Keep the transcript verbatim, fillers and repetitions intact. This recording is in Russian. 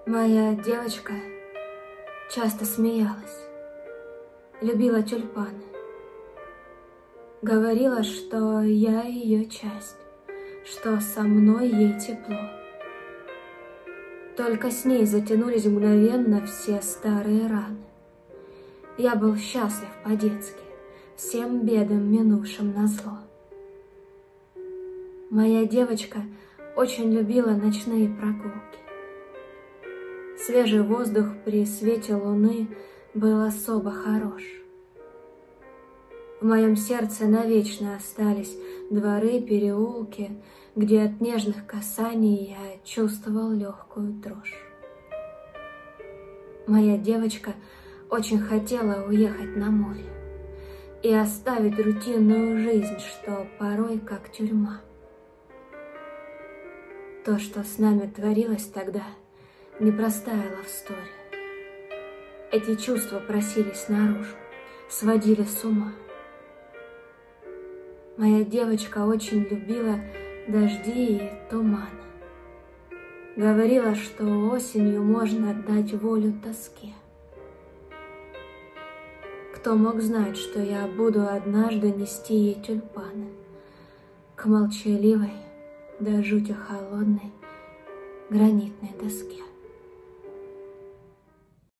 Моя девочка часто смеялась, любила тюльпаны. Говорила, что я ее часть, что со мной ей тепло. Только с ней затянулись мгновенно все старые раны. Я был счастлив по-детски, всем бедам минувшим назло. Моя девочка очень любила ночные прогулки. Свежий воздух при свете луны был особо хорош. В моем сердце навечно остались дворы, переулки, где от нежных касаний я чувствовал легкую дрожь. Моя девочка очень хотела уехать на море и оставить рутинную жизнь, что порой как тюрьма. То, что с нами творилось тогда, непростая лавстория. Эти чувства просились наружу, сводили с ума. Моя девочка очень любила дожди и туманы. Говорила, что осенью можно отдать волю тоске. Кто мог знать, что я буду однажды нести ей тюльпаны к молчаливой, до жути холодной гранитной доске.